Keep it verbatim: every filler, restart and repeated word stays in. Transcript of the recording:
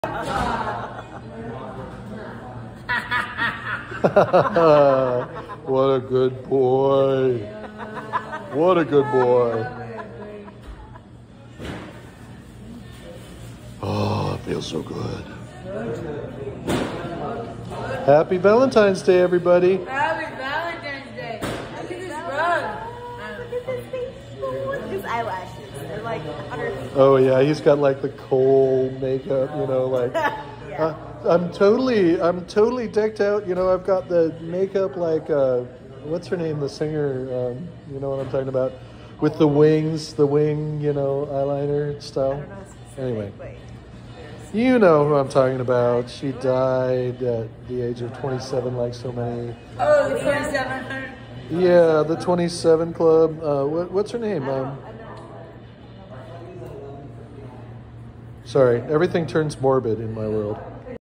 What a good boy. What a good boy. Oh, it feels so good. Happy Valentine's Day, everybody. Happy Valentine's Day. Look at this rug. Look at this face. Look at his eyelashes. They're like one hundred feet. Oh, yeah, he's got like the coal makeup, you know, like... Yeah. uh, I'm totally, I'm totally decked out. You know, I've got the makeup like, uh, what's her name, the singer, um, you know what I'm talking about? With the wings, the wing, you know, eyeliner style. I don't know specific, Anyway. Wait. You know who I'm talking about. She died at the age of twenty-seven, like so many. Oh, the twenty-seven hundred. Yeah, the twenty-seven Club. Uh, what, what's her name? I Um, don't, I don't. sorry, everything turns morbid in my world.